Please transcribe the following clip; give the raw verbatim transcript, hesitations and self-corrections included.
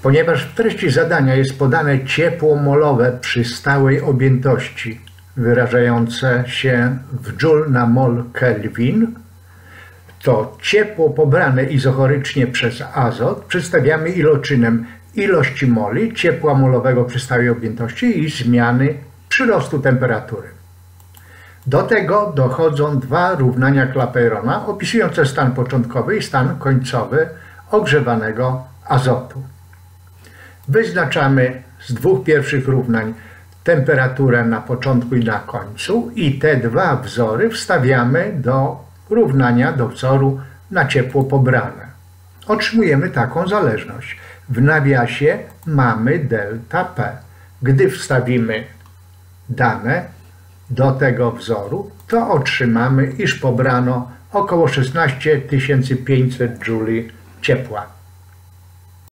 Ponieważ w treści zadania jest podane ciepło molowe przy stałej objętości, wyrażające się w joule na mol Kelvin, to ciepło pobrane izochorycznie przez azot przedstawiamy iloczynem ilości moli ciepła molowego przy stałej objętości i zmiany przyrostu temperatury. Do tego dochodzą dwa równania Clapeyrona opisujące stan początkowy i stan końcowy ogrzewanego azotu. Wyznaczamy z dwóch pierwszych równań temperaturę na początku i na końcu i te dwa wzory wstawiamy do równania, do wzoru na ciepło pobrane. Otrzymujemy taką zależność. W nawiasie mamy delta P. Gdy wstawimy dane do tego wzoru, to otrzymamy, iż pobrano około szesnaście tysięcy pięćset jouli ciepła.